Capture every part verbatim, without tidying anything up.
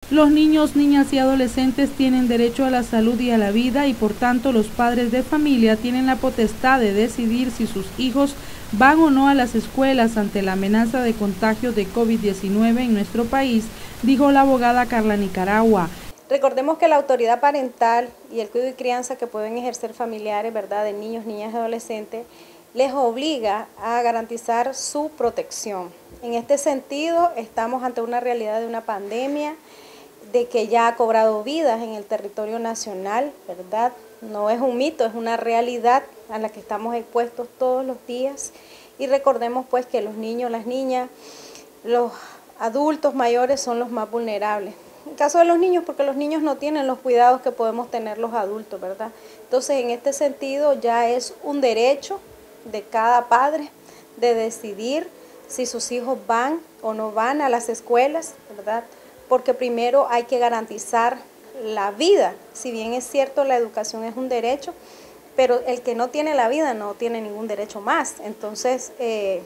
Los niños, niñas y adolescentes tienen derecho a la salud y a la vida y por tanto los padres de familia tienen la potestad de decidir si sus hijos van o no a las escuelas ante la amenaza de contagio de COVID diecinueve en nuestro país, dijo la abogada Carla Nicaragua. Recordemos que la autoridad parental y el cuidado y crianza que pueden ejercer familiares, ¿verdad?, de niños, niñas y adolescentes, les obliga a garantizar su protección. En este sentido, estamos ante una realidad de una pandemia de que ya ha cobrado vidas en el territorio nacional, ¿verdad? No es un mito, es una realidad a la que estamos expuestos todos los días. Y recordemos pues que los niños, las niñas, los adultos mayores son los más vulnerables. En caso de los niños, porque los niños no tienen los cuidados que podemos tener los adultos, ¿verdad? Entonces, en este sentido, ya es un derecho de cada padre de decidir si sus hijos van o no van a las escuelas, ¿verdad? Porque primero hay que garantizar la vida. Si bien es cierto, la educación es un derecho, pero el que no tiene la vida no tiene ningún derecho más. Entonces, eh,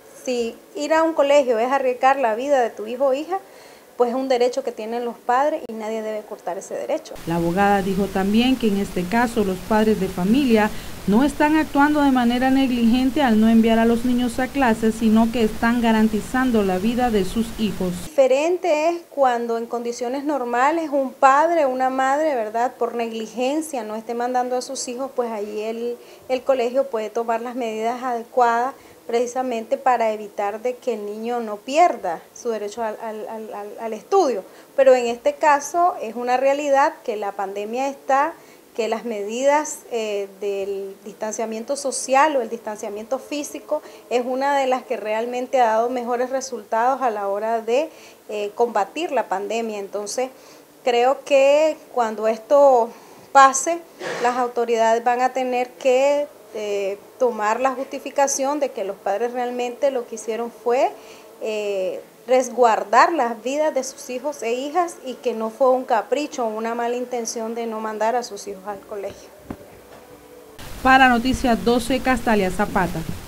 si ir a un colegio es arriesgar la vida de tu hijo o hija, pues es un derecho que tienen los padres y nadie debe cortar ese derecho. La abogada dijo también que en este caso los padres de familia no están actuando de manera negligente al no enviar a los niños a clases, sino que están garantizando la vida de sus hijos. Diferente es cuando en condiciones normales un padre o una madre, ¿verdad?, por negligencia no esté mandando a sus hijos, pues allí el, el colegio puede tomar las medidas adecuadas precisamente para evitar de que el niño no pierda su derecho al, al, al, al estudio. Pero en este caso es una realidad que la pandemia está, que las medidas eh, del distanciamiento social o el distanciamiento físico es una de las que realmente ha dado mejores resultados a la hora de eh, combatir la pandemia. Entonces, creo que cuando esto pase, las autoridades van a tener que eh, tomar la justificación de que los padres realmente lo que hicieron fue eh, resguardar las vidas de sus hijos e hijas y que no fue un capricho o una mala intención de no mandar a sus hijos al colegio. Para Noticias doce, Castalia Zapata.